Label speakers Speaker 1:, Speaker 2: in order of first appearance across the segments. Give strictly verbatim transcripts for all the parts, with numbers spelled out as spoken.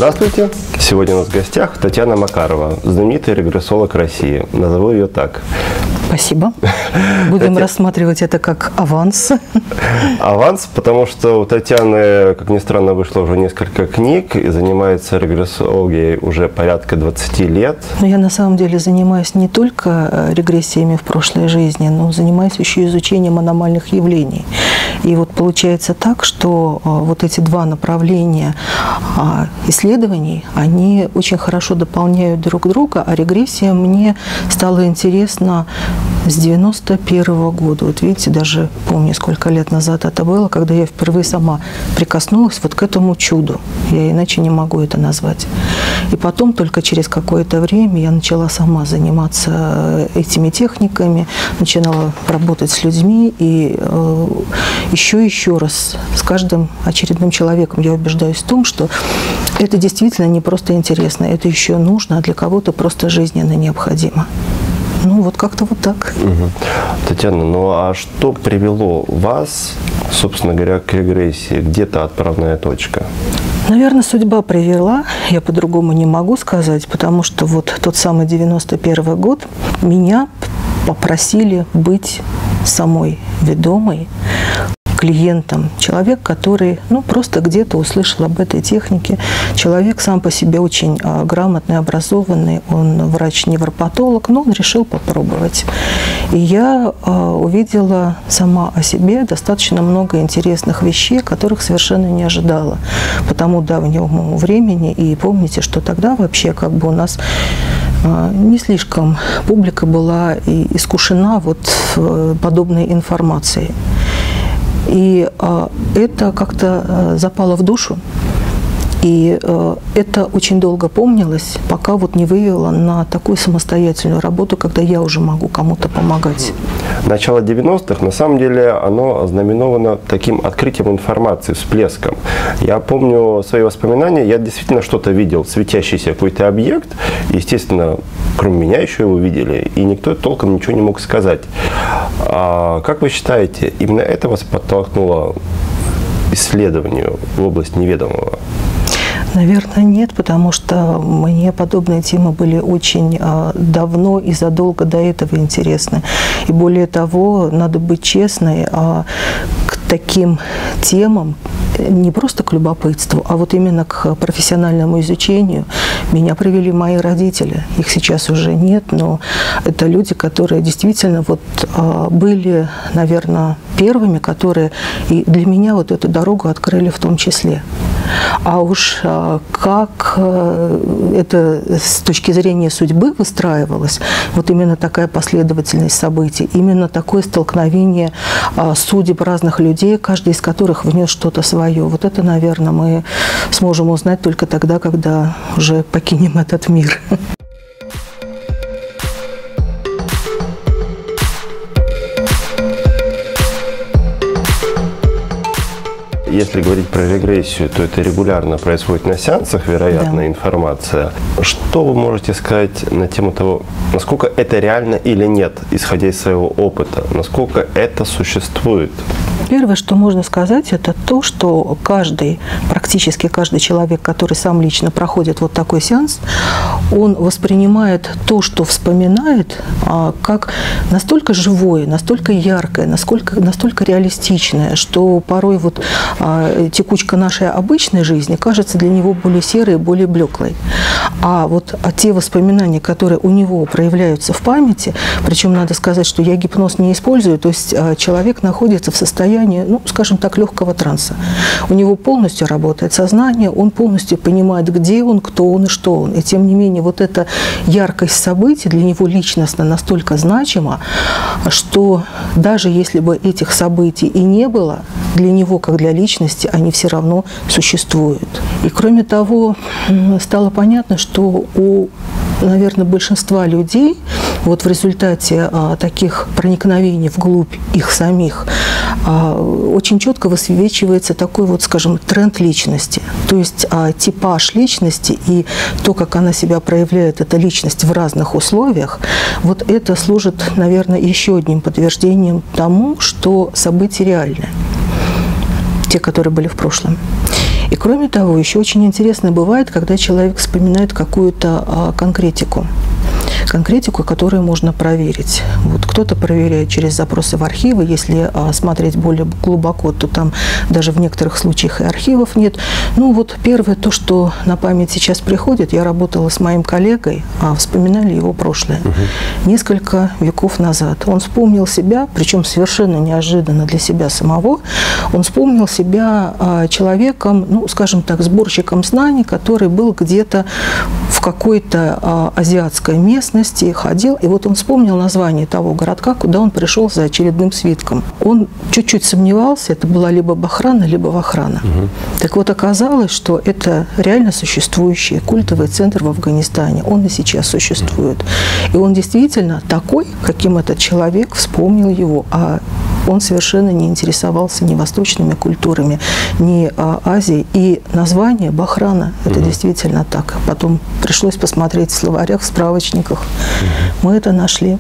Speaker 1: Здравствуйте! Сегодня у нас в гостях Татьяна Макарова, знаменитый регрессолог России. Назову ее так.
Speaker 2: Спасибо. Будем Татья... рассматривать это как аванс.
Speaker 1: Аванс, потому что у Татьяны, как ни странно, вышло уже несколько книг и занимается регрессологией уже порядка двадцати лет.
Speaker 2: Но я на самом деле занимаюсь не только регрессиями в прошлой жизни, но занимаюсь еще изучением аномальных явлений. И вот получается так, что вот эти два направления исследований, они очень хорошо дополняют друг друга, а регрессия мне стала интересна с девяносто первого года. Вот видите, даже помню, сколько лет назад это было, когда я впервые сама прикоснулась вот к этому чуду. Я иначе не могу это назвать. И потом только через какое-то время я начала сама заниматься этими техниками, начинала работать с людьми, и э, еще и еще раз с каждым очередным человеком я убеждаюсь в том, что это действительно не просто интересно, это еще нужно, а для кого-то просто жизненно необходимо. Ну, вот как-то вот так.
Speaker 1: Угу. Татьяна, ну а что привело вас, собственно говоря, к регрессии? Где-то отправная точка?
Speaker 2: Наверное, судьба привела, я по-другому не могу сказать, потому что вот тот самый девяносто первый год меня попросили быть самой ведомой клиентом. Человек, который ну, просто где-то услышал об этой технике. Человек сам по себе очень а, грамотный, образованный. Он врач-невропатолог, но он решил попробовать. И я а, увидела сама о себе достаточно много интересных вещей, которых совершенно не ожидала по тому давнему времени. И помните, что тогда вообще как бы у нас а, не слишком публика была и искушена вот подобной информацией. И э, это как-то э, запало в душу. И э, это очень долго помнилось, пока вот не вывела на такую самостоятельную работу, когда я уже могу кому-то помогать.
Speaker 1: Начало девяностых, на самом деле, оно ознаменовано таким открытием информации, всплеском. Я помню свои воспоминания, я действительно что-то видел, светящийся какой-то объект. Естественно, кроме меня еще его видели, и никто толком ничего не мог сказать. А как вы считаете, именно это вас подтолкнуло к исследованию в область неведомого?
Speaker 2: Наверное, нет, потому что мне подобные темы были очень а, давно и задолго до этого интересны. И более того, надо быть честной, а, к таким темам, не просто к любопытству, а вот именно к профессиональному изучению меня привели мои родители. Их сейчас уже нет, но это люди, которые действительно вот а, были, наверное, первыми, которые и для меня вот эту дорогу открыли в том числе. А уж а, как а, это с точки зрения судьбы выстраивалось, вот именно такая последовательность событий, именно такое столкновение а, судеб разных людей, каждый из которых внес что-то свое. Вот это, наверное, мы сможем узнать только тогда, когда уже покинем этот мир.
Speaker 1: Если говорить про регрессию, то это регулярно происходит на сеансах, вероятно, да. Информация. Что вы можете сказать на тему того, насколько это реально или нет, исходя из своего опыта? Насколько это существует?
Speaker 2: Первое, что можно сказать, это то, что каждый, практически каждый человек, который сам лично проходит вот такой сеанс, он воспринимает то, что вспоминает, как настолько живое, настолько яркое, насколько, настолько реалистичное, что порой вот текучка нашей обычной жизни кажется для него более серой, более блеклой. А вот а те воспоминания, которые у него проявляются в памяти, причем надо сказать, что я гипноз не использую, то есть человек находится в состоянии, ну, скажем так, легкого транса. У него полностью работает сознание, он полностью понимает, где он, кто он и что он. И тем не менее, вот эта яркость событий для него личностно настолько значима, что даже если бы этих событий и не было, для него, как для личности, они все равно существуют. И кроме того, стало понятно, что у, наверное, большинства людей вот в результате а, таких проникновений вглубь их самих а, очень четко высвечивается такой вот, скажем, тренд личности. То есть а, типаж личности и то, как она себя проявляет, эта личность в разных условиях, вот это служит, наверное, еще одним подтверждением тому, что события реальны, те, которые были в прошлом. И кроме того, еще очень интересно бывает, когда человек вспоминает какую-то а, конкретику. Конкретику, которую можно проверить. Вот кто-то проверяет через запросы в архивы. Если а, смотреть более глубоко, то там даже в некоторых случаях и архивов нет. Ну вот первое, то, что на память сейчас приходит, я работала с моим коллегой, а вспоминали его прошлое. Угу. Несколько веков назад. Он вспомнил себя, причем совершенно неожиданно для себя самого, он вспомнил себя а, человеком, ну, скажем так, сборщиком знаний, который был где-то в какой-то а, азиатской местности, ходил, и вот он вспомнил название того городка, куда он пришел за очередным свитком. Он чуть-чуть сомневался, это была либо Бахрана, либо Вахрана. Угу. Так вот, оказалось, что это реально существующий культовый центр в Афганистане. Он и сейчас существует. И он действительно такой, каким этот человек вспомнил его, а он совершенно не интересовался ни восточными культурами, ни а, Азией. И название Бахрана, это угу. действительно так. Потом пришлось посмотреть в словарях, в справочниках. Угу. Мы это нашли.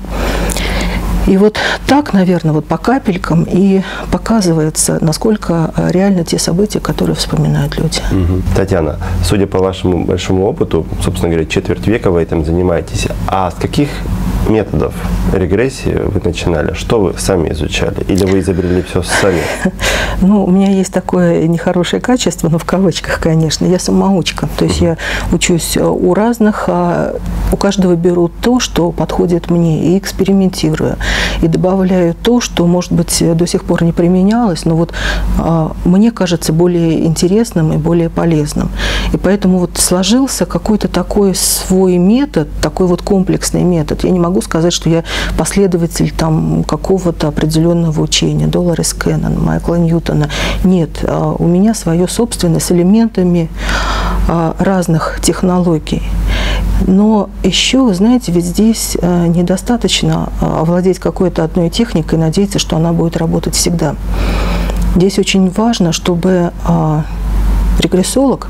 Speaker 2: И вот так, наверное, вот по капелькам и показывается, насколько реально те события, которые вспоминают люди.
Speaker 1: Угу. Татьяна, судя по вашему большому опыту, собственно говоря, четверть века вы этим занимаетесь. А с каких методов регрессии вы начинали? Что вы сами изучали? Или вы изобрели все сами?
Speaker 2: Ну, у меня есть такое нехорошее качество, но в кавычках, конечно. Я самоучка. То есть я учусь у разных, а у каждого беру то, что подходит мне, и экспериментирую. И добавляю то, что, может быть, до сих пор не применялось, но вот а, мне кажется более интересным и более полезным. И поэтому вот сложился какой-то такой свой метод, такой вот комплексный метод. Я не могу сказать, что я последователь там какого-то определенного учения, Долорес Кеннон, Майкла Ньютона. Нет, а, у меня свое собственное с элементами а, разных технологий. Но еще, вы знаете, ведь здесь а, недостаточно а, овладеть какой-то одной техникой и надеяться, что она будет работать всегда. Здесь очень важно, чтобы а, регрессолог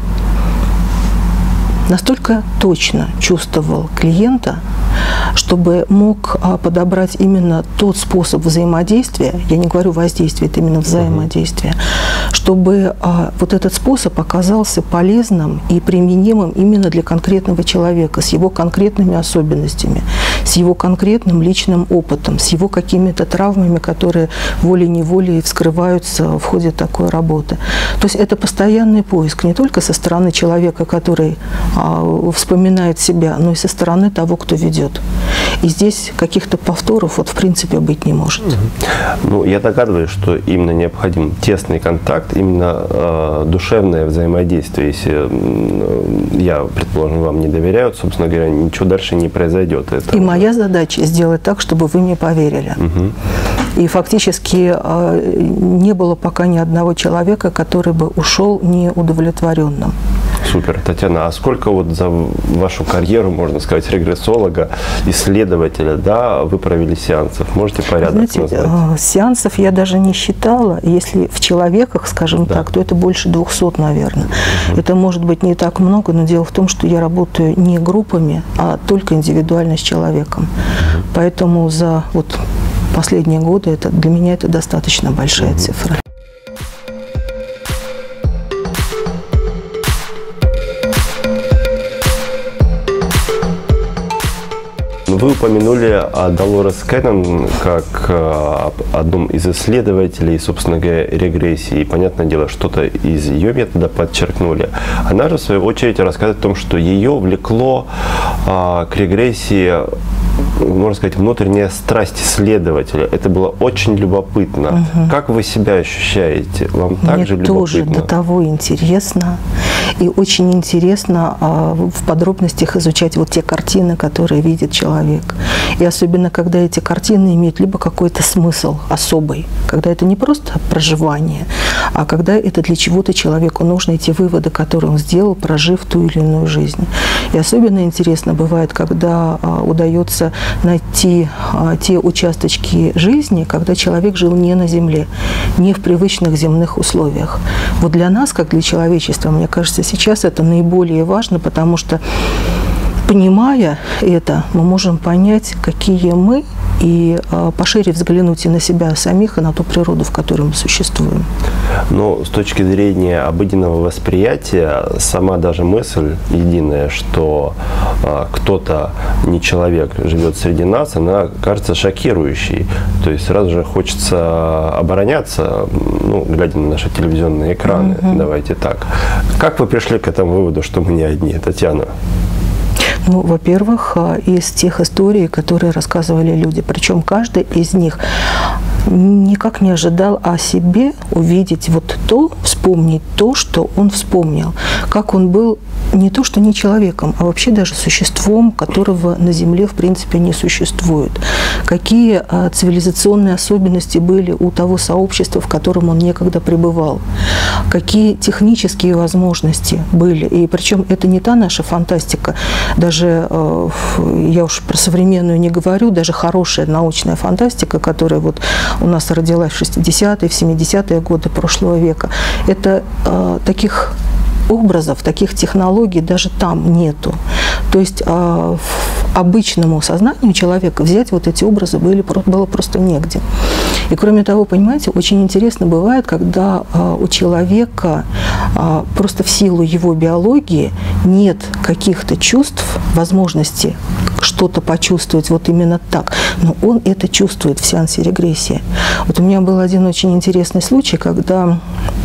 Speaker 2: настолько точно чувствовал клиента, чтобы мог а, подобрать именно тот способ взаимодействия, я не говорю воздействие, это именно взаимодействие, чтобы а, вот этот способ оказался полезным и применимым именно для конкретного человека, с его конкретными особенностями, с его конкретным личным опытом, с его какими-то травмами, которые волей-неволей вскрываются в ходе такой работы. То есть это постоянный поиск не только со стороны человека, который а, вспоминает себя, но и со стороны того, кто ведет. И здесь каких-то повторов вот в принципе быть не может.
Speaker 1: Ну, я догадываюсь, что именно необходим тесный контакт, именно э, душевное взаимодействие. Если э, я, предположим, вам не доверяю, собственно говоря, ничего дальше не произойдет. Это
Speaker 2: и моя задача сделать так, чтобы вы мне поверили. Угу. И фактически э, не было пока ни одного человека, который бы ушел неудовлетворенным.
Speaker 1: Супер. Татьяна, а сколько вот за вашу карьеру, можно сказать, регрессолога, исследователя, да, вы провели сеансов? Можете порядок
Speaker 2: Знаете,
Speaker 1: назвать?
Speaker 2: Сеансов я даже не считала. Если в человеках, скажем да. так, то это больше двухсот, наверное. Угу. Это может быть не так много, но дело в том, что я работаю не группами, а только индивидуально с человеком. Угу. Поэтому за вот последние годы это, для меня это достаточно большая угу. цифра.
Speaker 1: Вы упомянули Долорес Кеннон как одном из исследователей, собственно говоря, регрессии. И, понятное дело, что-то из ее метода подчеркнули. Она же, в свою очередь, рассказывает о том, что ее влекло а, к регрессии, можно сказать, внутренняя страсть исследователя. Это было очень любопытно. Угу. Как вы себя ощущаете? Вам также любопытно?
Speaker 2: Мне тоже до того интересно. И очень интересно а, в подробностях изучать вот те картины, которые видит человек. И особенно, когда эти картины имеют либо какой-то смысл особый, когда это не просто проживание, а когда это для чего-то человеку нужно, эти выводы, которые он сделал, прожив ту или иную жизнь. И особенно интересно бывает, когда а, удается найти а, те участочки жизни, когда человек жил не на земле, не в привычных земных условиях. Вот для нас, как для человечества, мне кажется, сейчас это наиболее важно, потому что, понимая это, мы можем понять, какие мы и пошире взглянуть и на себя самих, и на ту природу, в которой мы существуем.
Speaker 1: Но с точки зрения обыденного восприятия, сама даже мысль единая, что а, кто-то, не человек, живет среди нас, она кажется шокирующей. То есть сразу же хочется обороняться, ну, глядя на наши телевизионные экраны. Mm-hmm. Давайте так. Как вы пришли к этому выводу, что мы не одни, Татьяна?
Speaker 2: Ну, во-первых, из тех историй, которые рассказывали люди, причем каждый из них никак не ожидал о себе увидеть вот то, вспомнить то, что он вспомнил. Как он был не то что не человеком, а вообще даже существом, которого на Земле в принципе не существует. Какие а, цивилизационные особенности были у того сообщества, в котором он некогда пребывал. Какие технические возможности были. И причем это не та наша фантастика. Даже, э, я уж про современную не говорю, даже хорошая научная фантастика, которая вот у нас родилась в шестидесятые, в семидесятые годы прошлого века. Это э, таких образов, таких технологий даже там нету. То есть э, обычному сознанию человека взять вот эти образы были, было просто негде. И кроме того, понимаете, очень интересно бывает, когда э, у человека э, просто в силу его биологии нет каких-то чувств, возможности что-то почувствовать вот именно так, но он это чувствует в сеансе регрессии. Вот у меня был один очень интересный случай, когда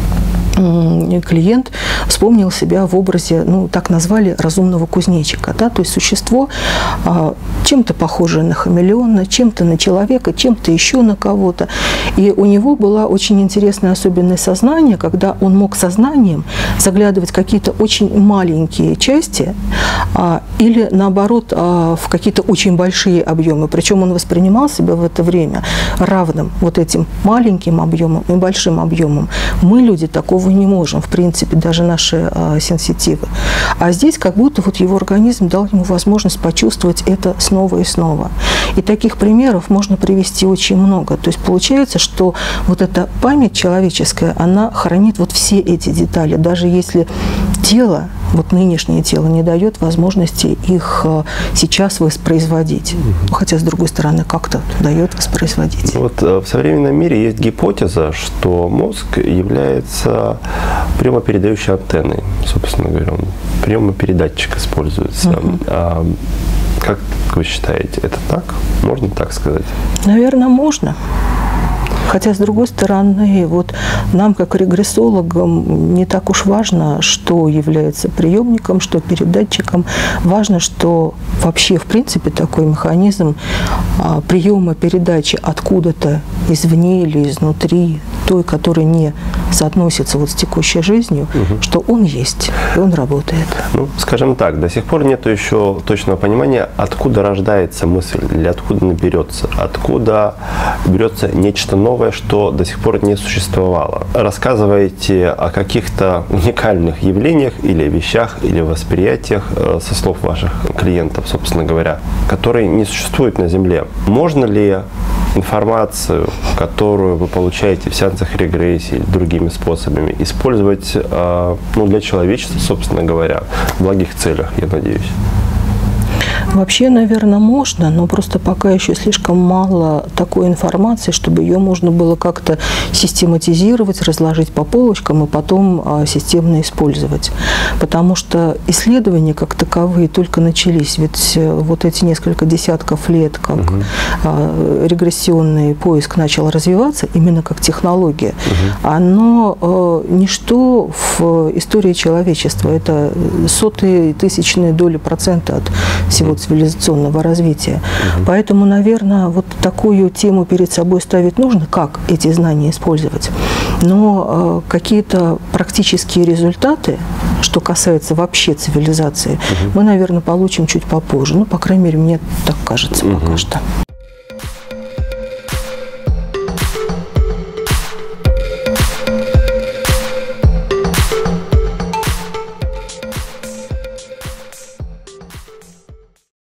Speaker 2: клиент вспомнил себя в образе, ну, так назвали, разумного кузнечика, да, то есть существо а, чем-то похожее на хамелеона, чем-то на человека, чем-то еще на кого-то. И у него была очень интересная особенность сознания, когда он мог сознанием заглядывать в какие-то очень маленькие части а, или, наоборот, а, в какие-то очень большие объемы. Причем он воспринимал себя в это время равным вот этим маленьким объемам и большим объемам. Мы, люди, такого не можем, в принципе, даже наши а, сенситивы. А здесь как будто вот его организм дал ему возможность почувствовать это снова и снова. И таких примеров можно привести очень много. То есть получается, что вот эта память человеческая, она хранит вот все эти детали, даже если тело, вот нынешнее тело, не дает возможности их а, сейчас воспроизводить. Угу. Хотя, с другой стороны, как-то дает воспроизводить.
Speaker 1: Вот в современном мире есть гипотеза, что мозг является прямопередающей антенной, собственно говоря. Приемопередатчик используется. Угу. А, как вы считаете, это так? Можно так сказать?
Speaker 2: Наверное, можно. Хотя, с другой стороны, вот нам, как регрессологам, не так уж важно, что является приемником, что передатчиком. Важно, что вообще, в принципе, такой механизм а, приема передачи откуда-то извне или изнутри, той, который не соотносится вот с текущей жизнью, угу. что он есть, и он работает.
Speaker 1: Ну, скажем так, до сих пор нет еще точного понимания, откуда рождается мысль, или откуда она берется, откуда берется нечто новое, что до сих пор не существовало. Рассказывайте о каких-то уникальных явлениях или вещах, или восприятиях со слов ваших клиентов, собственно говоря, которые не существуют на Земле. Можно ли информацию, которую вы получаете в сеансах регрессии, другими способами, использовать ну, для человечества, собственно говоря, в благих целях, я надеюсь?
Speaker 2: Вообще, наверное, можно, но просто пока еще слишком мало такой информации, чтобы ее можно было как-то систематизировать, разложить по полочкам и потом а, системно использовать. Потому что исследования как таковые только начались. Ведь вот эти несколько десятков лет, как угу. а, регрессионный поиск начал развиваться, именно как технология, угу. оно а, ничто в истории человечества. Это сотые, тысячные доли процента от всего цивилизационного развития. Угу. Поэтому, наверное, вот такую тему перед собой ставить нужно, как эти знания использовать. Но э, какие-то практические результаты, что касается вообще цивилизации, угу. мы, наверное, получим чуть попозже. Ну, по крайней мере, мне так кажется угу. пока что.